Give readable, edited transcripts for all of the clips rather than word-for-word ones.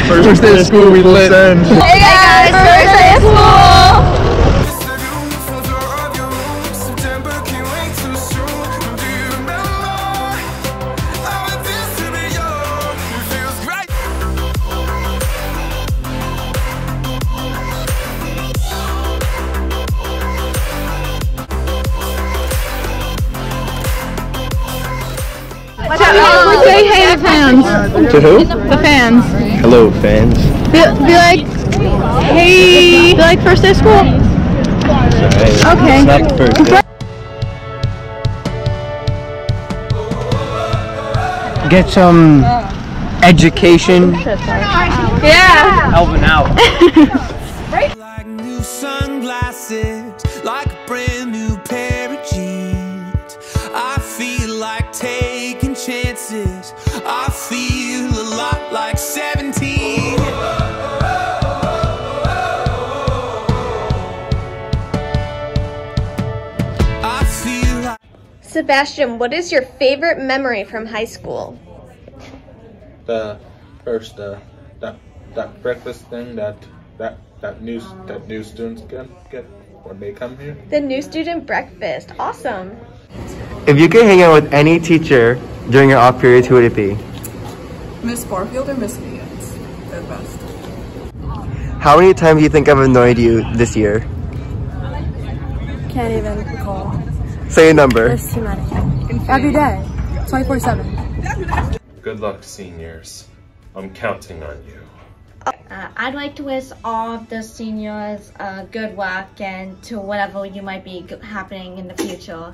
First day of school, we lit. Hey guys, first day of school! Say hey to fans. To who? The fans. Hello, fans. Be like, hey. Be like first day of school. Okay. It's not the first day. Get some education. Yeah. Helping out. Like new sunglasses, like a brand new pair of jeans. I feel like taking chances. I feel a lot like 17. I feel like Sebastian, what is your favorite memory from high school? The first that breakfast thing that new students get when they come here. The new student breakfast. Awesome. If you could hang out with any teacher during your off periods, who would it be? Miss Barfield or Miss Higgins? They're the best. How many times do you think I've annoyed you this year? Can't even recall. Say a number. There's too many. Every day. 24/7. Good luck, seniors. I'm counting on you. I'd like to wish all of the seniors good luck and to whatever you might be happening in the future.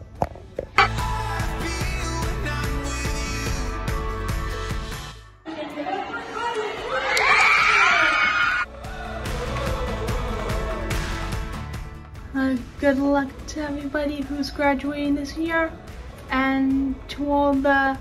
Good luck to everybody who's graduating this year, and to all the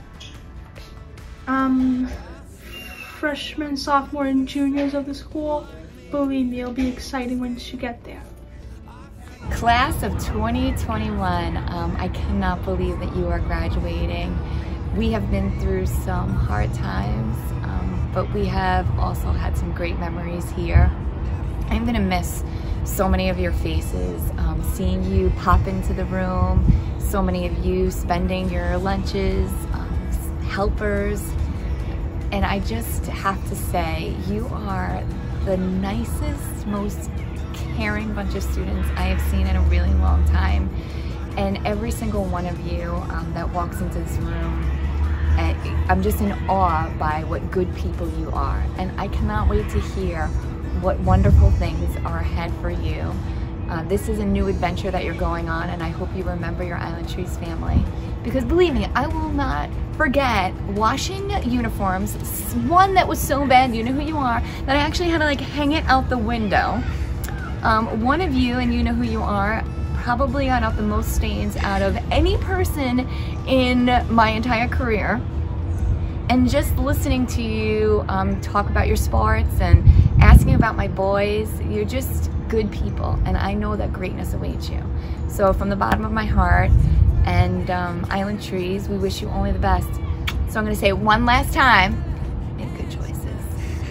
freshmen, sophomore, and juniors of the school. Believe me, it'll be exciting once you get there. Class of 2021, I cannot believe that you are graduating. We have been through some hard times, but we have also had some great memories here. I'm gonna miss so many of your faces, seeing you pop into the room, so many of you spending your lunches, helpers, and I just have to say, you are the nicest, most caring bunch of students I have seen in a really long time. And every single one of you that walks into this room, I'm just in awe by what good people you are. And I cannot wait to hear what wonderful things are ahead for you. This is a new adventure that you're going on, and I hope you remember your Island Trees family. Because believe me, I will not forget washing uniforms, one that was so bad, you know who you are, that I actually had to like hang it out the window. One of you, and you know who you are, probably got out the most stains out of any person in my entire career. And just listening to you talk about your sports and asking about my boys, you're just good people, and I know that greatness awaits you. So from the bottom of my heart and Island Trees, we wish you only the best. So I'm gonna say it one last time, make good choices.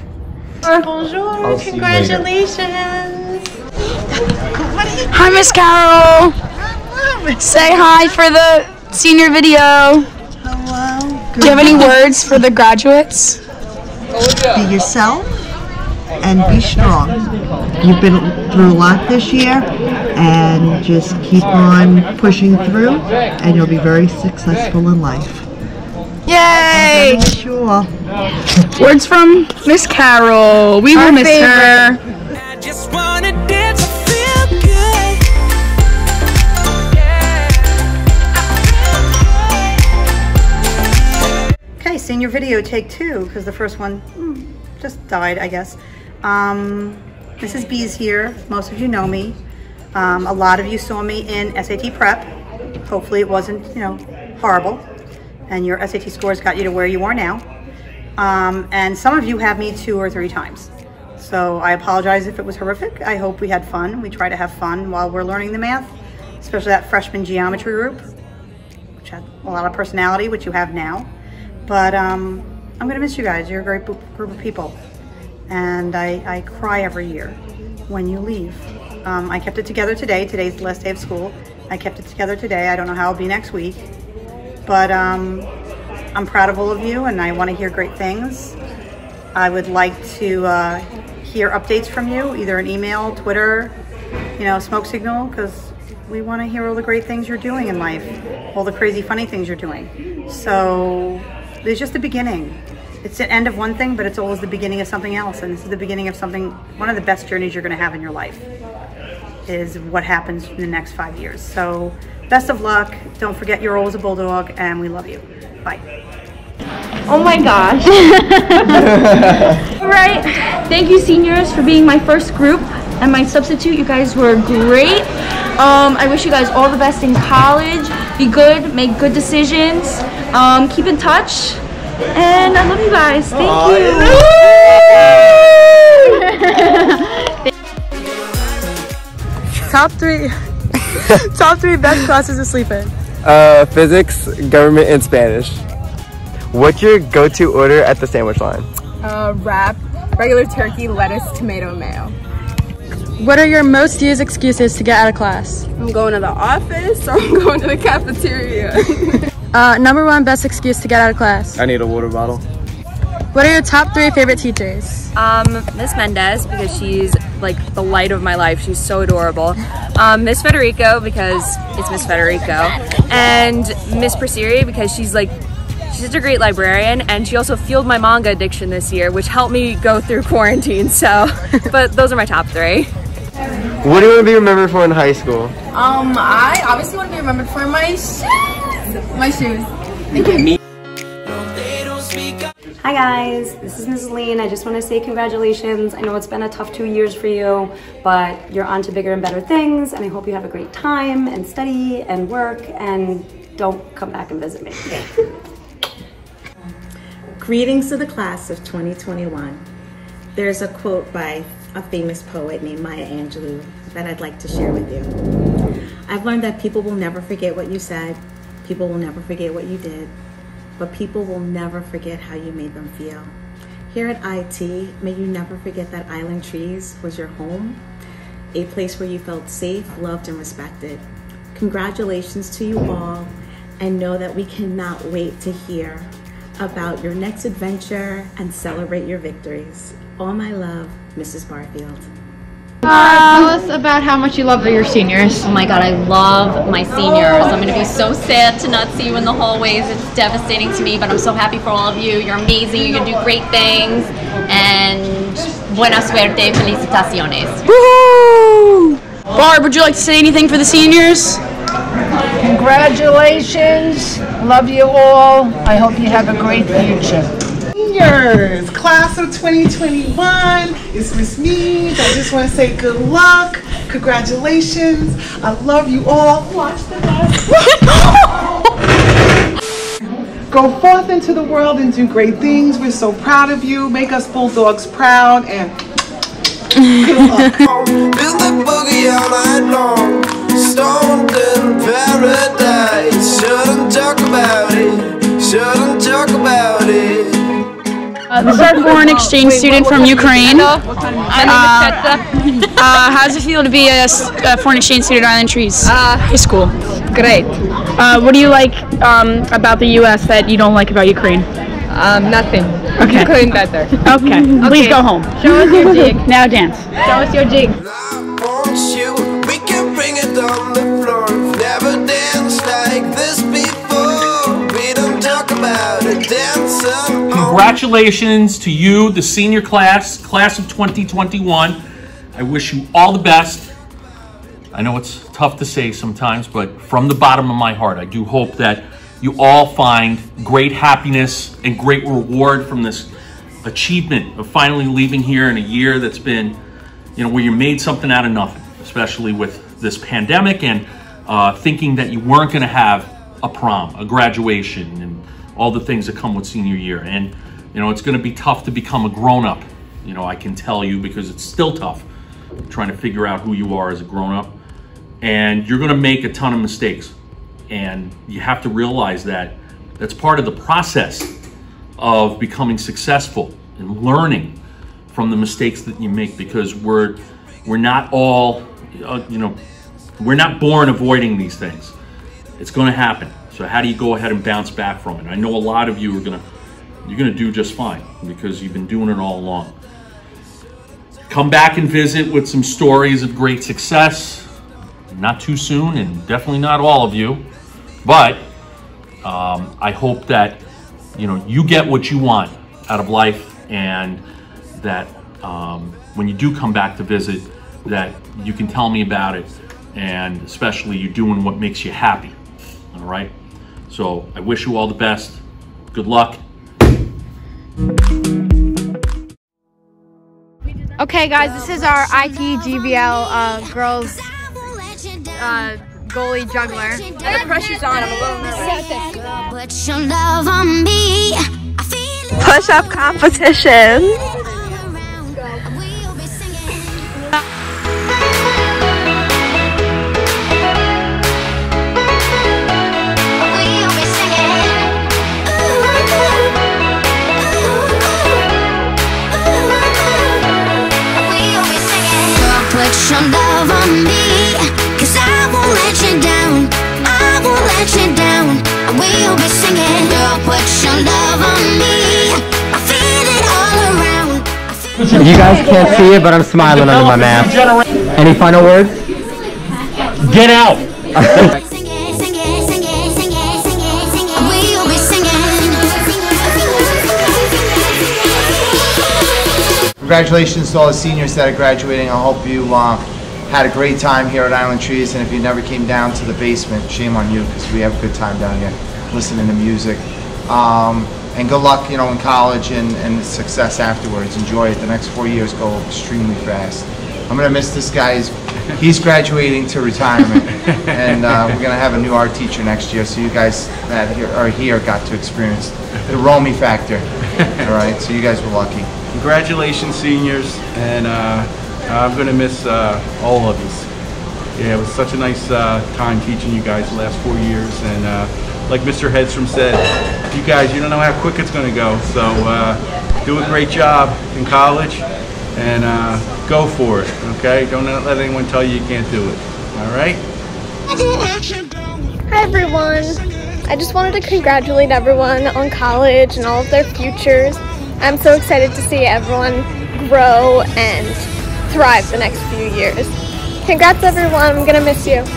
Bonjour, congratulations. Hi, Miss Carol. Say hi for the senior video. Hello. Do you have any words for the graduates? Be yourself and be strong. You've been through a lot this year, and just keep on pushing through, and you'll be very successful in life. Yay! Sure. Words from Miss Carol. We will miss her. I just wanna dance, I feel good. Okay, senior video take 2, because the first one just died, I guess. Mrs. B's here. Most of you know me. A lot of you saw me in SAT prep. Hopefully it wasn't, you know, horrible, and your SAT scores got you to where you are now. And some of you have me 2 or 3 times. So I apologize if it was horrific. I hope we had fun. We try to have fun while we're learning the math, especially that freshman geometry group, which had a lot of personality, which you have now. But I'm gonna miss you guys. You're a great group of people. and I cry every year when you leave. I kept it together today. Today's the last day of school. I kept it together today. I don't know how it'll be next week, but I'm proud of all of you, and I want to hear great things. I would like to hear updates from you, either an email, Twitter, you know, smoke signal, because we want to hear all the great things you're doing in life, all the crazy funny things you're doing. So it's just the beginning. It's the end of one thing, but it's always the beginning of something else, and this is the beginning of something. One of the best journeys you're going to have in your life is what happens in the next 5 years. So best of luck. Don't forget you're always a bulldog, and we love you. Bye. Oh my gosh. All right, thank you seniors for being my first group and my substitute. You guys were great. I wish you guys all the best in college. Be good, make good decisions, keep in touch, and I love you guys. Thank you. Top three best classes to sleep in. Physics, government, and Spanish. What's your go-to order at the sandwich line? Wrap, regular turkey, lettuce, tomato, mayo. What are your most used excuses to get out of class? I'm going to the office, or I'm going to the cafeteria. Number one best excuse to get out of class? I need a water bottle. What are your top three favorite teachers? Miss Mendez, because she's like the light of my life. She's so adorable. Miss Federico, because it's Miss Federico. And Miss Persiri, because she's such a great librarian, and she also fueled my manga addiction this year, which helped me go through quarantine. So, but those are my top three. What do you want to be remembered for in high school? I obviously want to be remembered for my shoes. Thank you. Hi guys, this is Mrs. Lean. I just want to say congratulations. I know it's been a tough 2 years for you, but you're on to bigger and better things, and I hope you have a great time and study and work, and don't come back and visit me. Greetings to the class of 2021. There's a quote by a famous poet named Maya Angelou that I'd like to share with you. I've learned that people will never forget what you said, people will never forget what you did, but people will never forget how you made them feel. Here at IT, may you never forget that Island Trees was your home, a place where you felt safe, loved, and respected. Congratulations to you all, and know that we cannot wait to hear about your next adventure and celebrate your victories. All my love, Mrs. Barfield. Tell us about how much you love your seniors. Oh my god, I love my seniors. I'm going to be so sad to not see you in the hallways. It's devastating to me, but I'm so happy for all of you. You're amazing. You're going to do great things. And buena suerte. Felicitaciones. Woohoo! Barb, would you like to say anything for the seniors? Congratulations. Love you all. I hope you have a great future. Seniors, class of 2021, it's Miss Mead. I just want to say good luck, congratulations, I love you all. Watch the bus. Go forth into the world and do great things. We're so proud of you. Make us Bulldogs proud, and good luck. Build the boogie all night long, stoned in paradise. Shouldn't talk about it, shouldn't talk about it. This is our foreign exchange student from Ukraine. How does it feel to be a foreign exchange student at Island Trees High School? Great. What do you like about the U.S. that you don't like about Ukraine? Nothing. Okay. Ukraine better. Okay. Please go home. Show us your jig. Now dance. Show us your jig. We can bring it on the floor. Never danced like this before. We don't talk about it, dancing. Congratulations to you, the senior class of 2021. I wish you all the best. I know it's tough to say sometimes, but from the bottom of my heart, I do hope that you all find great happiness and great reward from this achievement of finally leaving here in a year that's been, where you made something out of nothing, especially with this pandemic and thinking that you weren't going to have a prom, a graduation, and all the things that come with senior year. And, it's going to be tough to become a grown-up. I can tell you, because it's still tough trying to figure out who you are as a grown-up. And you're going to make a ton of mistakes. And you have to realize that that's part of the process of becoming successful and learning from the mistakes that you make, because we're not all, we're not born avoiding these things. It's going to happen. So how do you go ahead and bounce back from it? I know a lot of you are you're gonna do just fine because you've been doing it all along. Come back and visit with some stories of great success. Not too soon, and definitely not all of you, but I hope that you get what you want out of life, and that when you do come back to visit, that you can tell me about it, and especially you're doing what makes you happy. All right? So I wish you all the best. Good luck. Okay guys, this is our ITGBL girls goalie juggler. The pressure's on, I'm a little nervous. Put your love on me. Push-up competition. Put your love on me, 'cause I won't let you down. I won't let you down. We'll be singing. Girl, put your love on me. I feel it all around. You guys can't see it, but I'm smiling under my mask. Any final words? Get out! We'll be singing. Congratulations to all the seniors that are graduating. I hope you had a great time here at Island Trees, and if you never came down to the basement, shame on you, because we have a good time down here listening to music. And good luck, in college and success afterwards. Enjoy it. The next 4 years go extremely fast. I'm gonna miss this guy. He's graduating to retirement, and we're gonna have a new art teacher next year. So you guys that are here got to experience the Romy factor. All right, so you guys were lucky. Congratulations, seniors, and I'm going to miss all of you. Yeah, it was such a nice time teaching you guys the last 4 years, and like Mr. Hedstrom said, you guys, you don't know how quick it's going to go, so do a great job in college, and go for it, okay? Don't let anyone tell you you can't do it, all right? Hi everyone. I just wanted to congratulate everyone on college and all of their futures. I'm so excited to see everyone grow and thrive the next few years. Congrats everyone, I'm gonna miss you.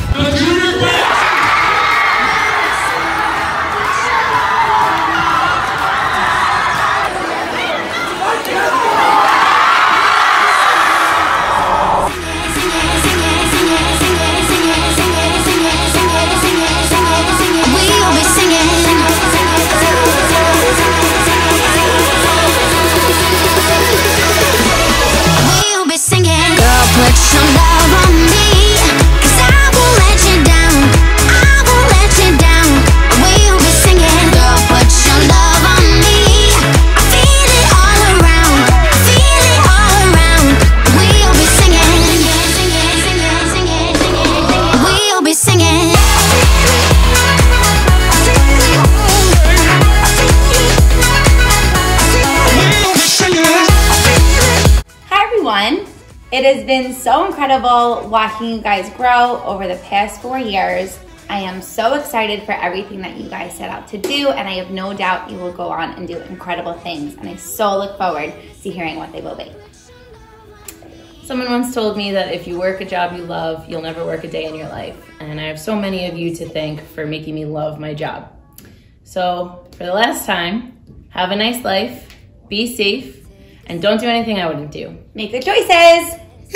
Put your love on me, 'cause I won't let you down. I won't let you down. We'll be singing. Girl, put your love on me. I feel it all around. I feel it all around. We'll be singing. We'll be singing. Hi everyone. It has been so incredible watching you guys grow over the past 4 years. I am so excited for everything that you guys set out to do, and I have no doubt you will go on and do incredible things, and I so look forward to hearing what they will be. Someone once told me that if you work a job you love, you'll never work a day in your life, and I have so many of you to thank for making me love my job. So, for the last time, have a nice life, be safe, and don't do anything I wouldn't do. Make good choices!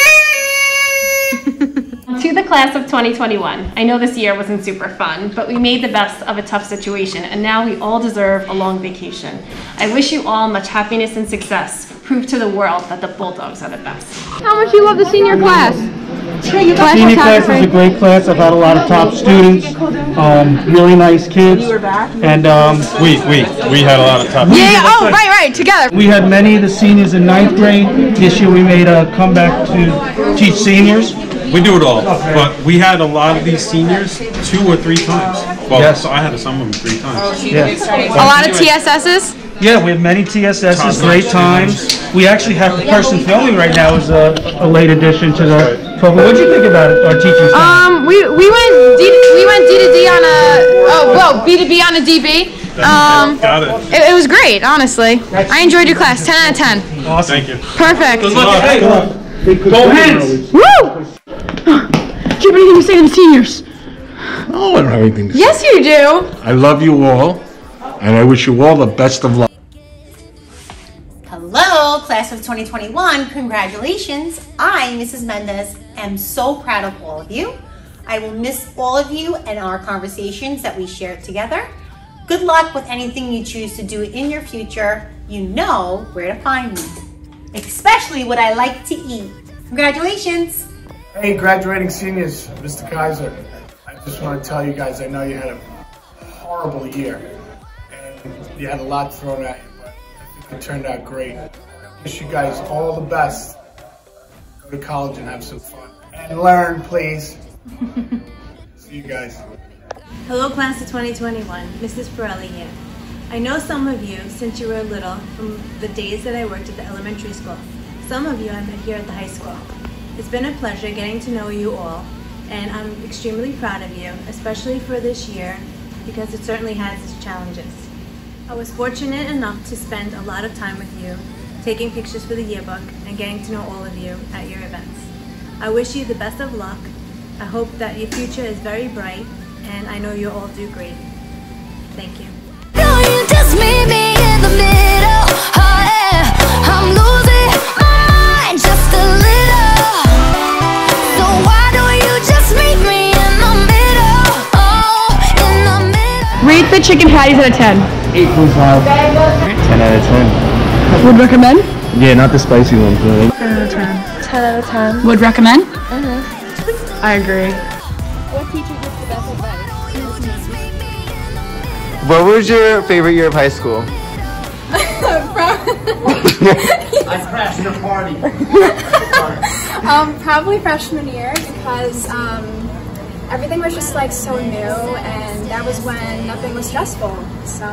To the class of 2021, I know this year wasn't super fun, but we made the best of a tough situation, and now we all deserve a long vacation. I wish you all much happiness and success. Prove to the world that the Bulldogs are the best. How much you love the senior class? Senior class is a great class. I've had a lot of top students, really nice kids, and we had a lot of top. Yeah. Oh, right, together. We had many of the seniors in 9th grade. This year we made a comeback to teach seniors. We do it all, but we had a lot of these seniors 2 or 3 times. Well, yes. So I had some of them 3 times. A lot of TSSs. Yeah, we have many TSSs, great times. We actually have the person filming right now is a late addition to the program. What did you think about our teachers? We went D to D on a B to B on a DB. Got it. It was great, honestly. I enjoyed your class. 10 out of 10. Awesome. Thank you. Perfect. Good luck. Hey, go Hens! Woo! Do you have anything to say to the seniors? No, I don't have anything to say. Yes, you do. I love you all, and I wish you all the best of luck. Hello, class of 2021. Congratulations. I, Mrs. Mendez, am so proud of all of you. I will miss all of you and our conversations that we shared together. Good luck with anything you choose to do in your future. You know where to find me, especially what I like to eat. Congratulations. Hey, graduating seniors, Mr. Kaiser. I just want to tell you guys, I know you had a horrible year and you had a lot thrown at you, but I think it turned out great. I wish you guys all the best. Go to college and have some fun. And learn, please. See you guys. Hello, class of 2021. Mrs. Pirelli here. I know some of you since you were little from the days that I worked at the elementary school. Some of you I met here at the high school. It's been a pleasure getting to know you all, and I'm extremely proud of you, especially for this year, because it certainly has its challenges. I was fortunate enough to spend a lot of time with you, taking pictures for the yearbook, and getting to know all of you at your events. I wish you the best of luck. I hope that your future is very bright, and I know you'll all do great. Thank you. Just meet me in the middle. Oh yeah, I'm losing my mind just a little. So why don't you just meet me in the middle? Oh, in the middle. Rate the chicken patties out of 10. 8.5. 10 out of 10. Would recommend? Yeah, not the spicy ones. 10 out of 10. 10 out of 10. Would recommend? I agree. What teacher gives the best advice? What was your favorite year of high school? I crashed your party. Probably freshman year because everything was just like so new, and that was when nothing was stressful. So,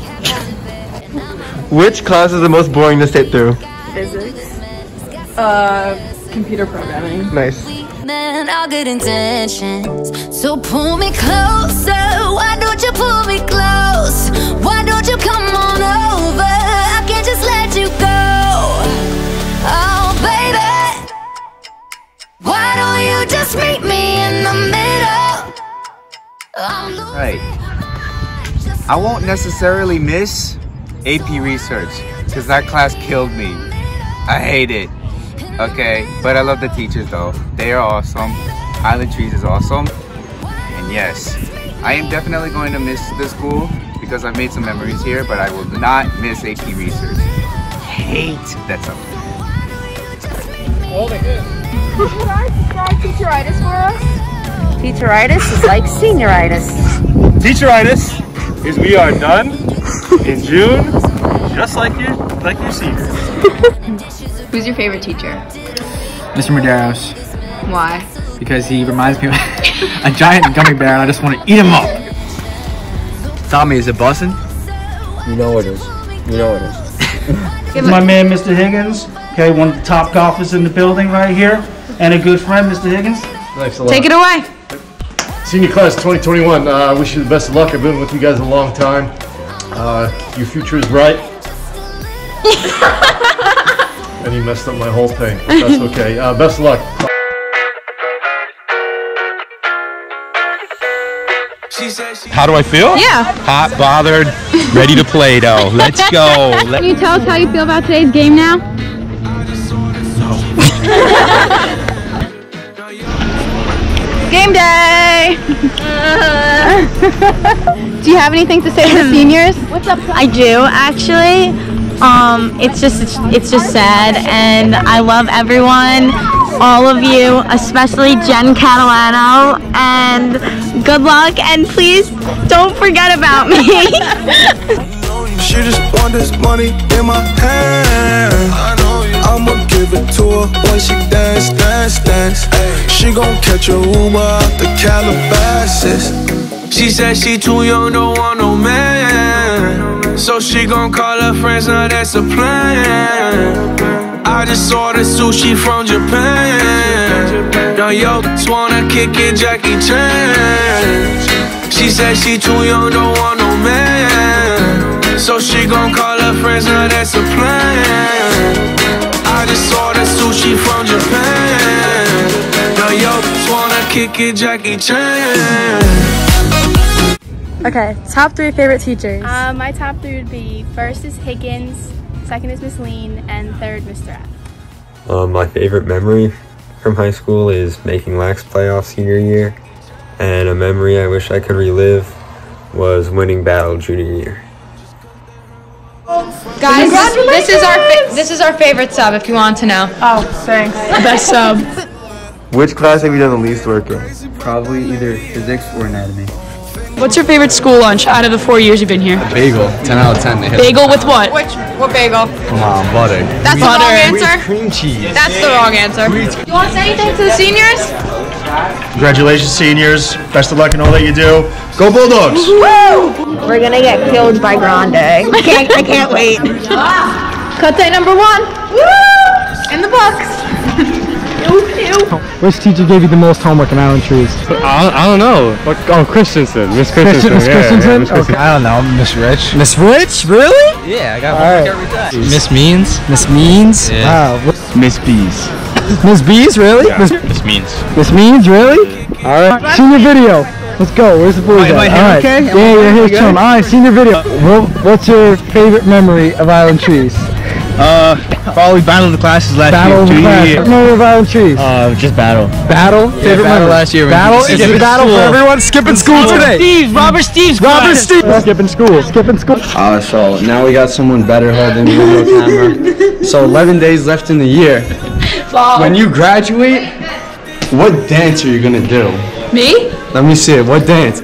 yeah. Which class is the most boring to sit through? Physics. Computer programming. Nice. Man, all good intentions. So pull me closer. Why don't you pull me close? Why don't you come on over? I can't just let you go. Oh, baby. Why don't you just meet me in the middle? Right. I won't necessarily miss AP Research because that class killed me. I hate it. Okay, but I love the teachers though. They are awesome. Island Trees is awesome. And yes, I am definitely going to miss the school because I've made some memories here, but I will not miss AP Research. Hate that subject. Could I describe teacheritis for us? Teacheritis is like senioritis. Teacheritis is we are done in June, just like your seniors. Who's your favorite teacher? Mr. Medeiros. Why? Because he reminds me of a giant gummy bear and I just want to eat him up. Tommy, is it bussin'? You know it is. You know it is. My man, Mr. Higgins. Okay, one of the top golfers in the building right here. And a good friend, Mr. Higgins. Thanks a lot. Take it away. Senior class 2021, I wish you the best of luck. I've been with you guys a long time. Your future is bright. And you messed up my whole thing. That's okay. Best of luck. How do I feel? Yeah. Hot, bothered, ready to play though. Let's go. Can you tell us how you feel about today's game now? Game day! Do you have anything to say to the seniors? What's up? I do actually. It's just sad, and I love everyone, all of you, especially Jen Catalano, and good luck, and please don't forget about me. She just want this money in my hand. I'ma give it to her when she dance, dance, dance. She gon' catch a Uber out the Calabasas. She said she too young, don't want no man. So she gon' call her friends, now that's a plan. I just ordered sushi from Japan. Now yo, just wanna kick it, Jackie Chan. She said she too young, don't want no man. So she gon' call her friends, now that's a plan. I just ordered sushi from Japan. Now yo, just wanna kick it, Jackie Chan. Okay, top 3 favorite teachers. My top 3 would be first is Higgins, second is Miss Lean, and third Mr. F. My favorite memory from high school is making LACS playoff senior year, and a memory I wish I could relive was winning battle junior year. Guys, this is our favorite sub, if you want to know. Oh, thanks. Best sub. Which class have you done the least work in? Probably either physics or anatomy. What's your favorite school lunch out of the 4 years you've been here? Bagel, 10 out of 10. Bagel with what? What bagel? Come on, butter. That's the wrong answer? Cream cheese. That's the wrong answer. You want to say anything to the seniors? Congratulations, seniors. Best of luck in all that you do. Go Bulldogs! Woo! We're gonna get killed by Grande. I can't wait. Cut number 1. Woo! In the books. Which teacher gave you the most homework in Island Trees? I don't know. Oh, Christensen. Miss Christensen. Miss Christensen? Miss Christensen. Okay. I don't know. Miss Rich. Miss Rich? Really? Yeah, I got homework every day. Miss Means? Miss Means? Yeah. Wow. Miss Bees. Miss Bees? Really? Yeah. Miss Means. Miss Means? Really? All right. Senior video. Let's go. Where's the boys at? Am I here okay? Yeah, you're here chilling. All right, senior video. What's your favorite memory of Island Trees? Probably Battle of the Classes last Battle of the Classes. Memory of Island Trees? Just Battle. Battle? Favorite battle last year. Battle? Is it battle for everyone? Skipping school today. Robert Steve's Skipping school. Skipping school. So now we got someone better holding the video camera. So 11 days left in the year. When you graduate, what dance are you gonna do? Me? Let me see it. What dance?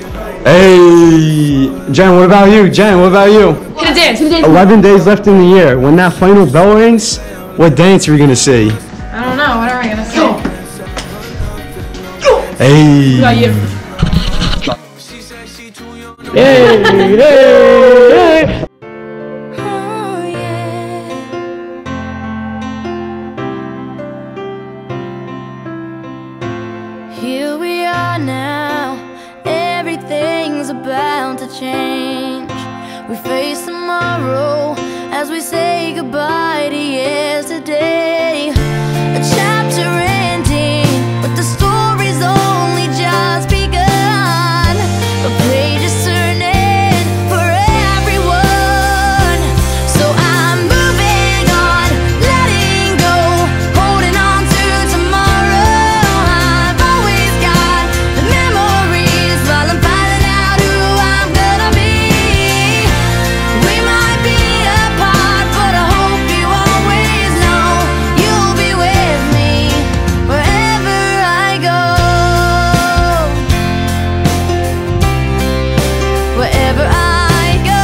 Hey, Jen, what about you? Jen, what about you? Gonna dance. 11 days left in the year. When that final bell rings, what dance are you gonna see? I don't know. What am I gonna say? Hey. What about you? Hey. Here we are now, everything's about to change. We face tomorrow as we say goodbye to yesterday. A chapter ending, but the story's only just begun. A page is turning for everyone. So I'm moving on, letting go, holding on to tomorrow. I've always got the memories while I'm finding out who I'm gonna be. We might be apart, but I hope you always know you'll be with me wherever I go. Wherever I go.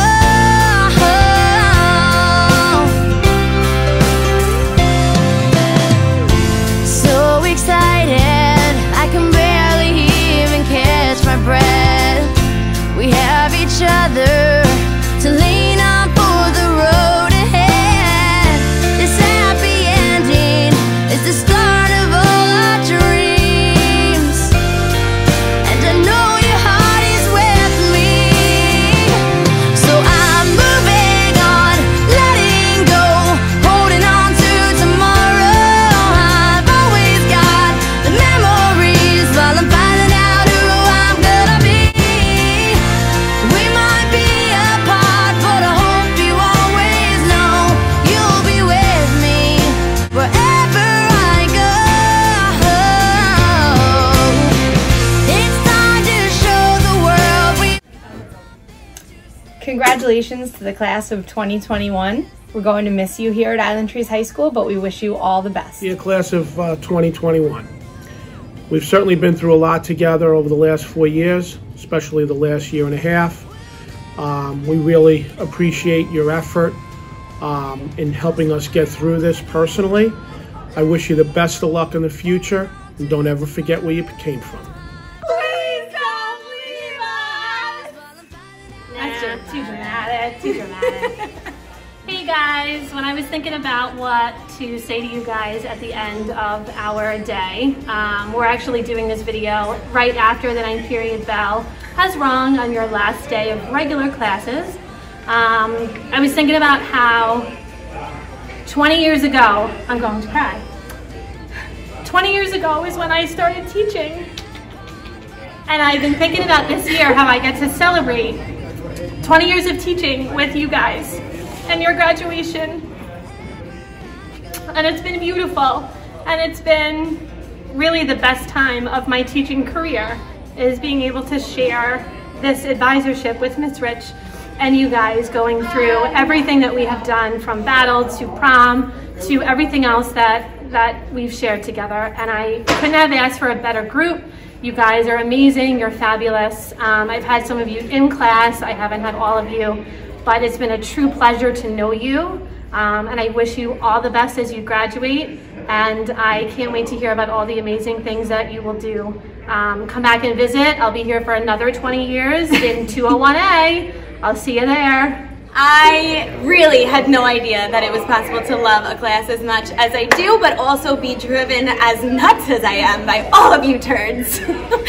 So excited, I can barely even catch my breath. We have each other to lean on for the road ahead. This happy ending is the start of all our dreams, and I know your heart is with me. So I'm moving on, letting go, holding on to tomorrow. I've always got the memories while I'm finding out who I'm gonna be. We might be apart, but I hope you always know you'll be with me wherever I go. It's time to show the world we. Congratulations to the class of 2021. We're going to miss you here at Island Trees High School, but we wish you all the best. Dear class of 2021, we've certainly been through a lot together over the last 4 years, especially the last year and a half. We really appreciate your effort in helping us get through this personally. I wish you the best of luck in the future, and don't ever forget where you came from. That's just too dramatic. dramatic, too dramatic. Hey guys, when I was thinking about what to say to you guys at the end of our day, we're actually doing this video right after the 9th period bell has rung on your last day of regular classes. I was thinking about how 20 years ago, I'm going to cry. 20 years ago is when I started teaching. And I've been thinking about this year how I get to celebrate 20 years of teaching with you guys and your graduation. And it's been beautiful. And it's been really the best time of my teaching career, is being able to share this advisorship with Miss Rich and you guys, going through everything that we have done, from battle to prom to everything else that we've shared together. And I couldn't have asked for a better group. You guys are amazing, you're fabulous. I've had some of you in class, I haven't had all of you, but it's been a true pleasure to know you. And I wish you all the best as you graduate. And I can't wait to hear about all the amazing things that you will do. Come back and visit. I'll be here for another 20 years in 201A. I'll see you there. I really had no idea that it was possible to love a class as much as I do, but also be driven as nuts as I am by all of you turds.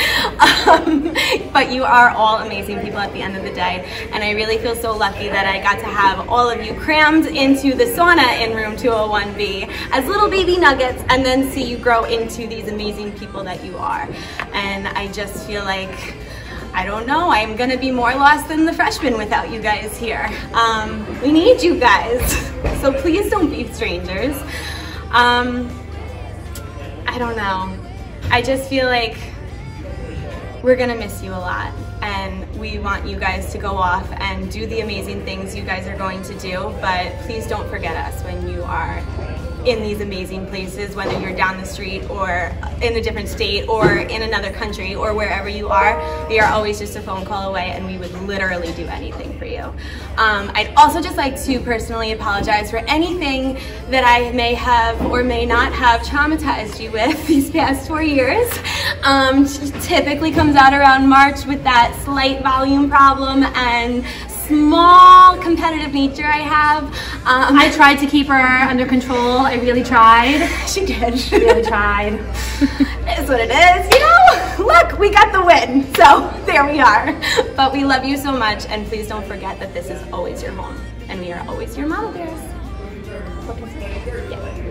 But you are all amazing people at the end of the day, and I really feel so lucky that I got to have all of you crammed into the sauna in room 201B as little baby nuggets, and then see you grow into these amazing people that you are. And I just feel like, I don't know, I'm gonna be more lost than the freshmen without you guys here. We need you guys, so please don't be strangers. I don't know. I just feel like we're gonna miss you a lot, and we want you guys to go off and do the amazing things you guys are going to do, but please don't forget us when you are in these amazing places, whether you're down the street or in a different state or in another country or wherever you are. We are always just a phone call away, and we would literally do anything for you. I'd also just like to personally apologize for anything that I may have or may not have traumatized you with these past 4 years. Typically comes out around March with that slight volume problem and small competitive nature I have. I tried to keep her under control. I really tried. She did. She really tried. It's what it is, you know? Look, we got the win, so there we are. But we love you so much, and please don't forget that this is always your home, and we are always your mama bears. Yeah.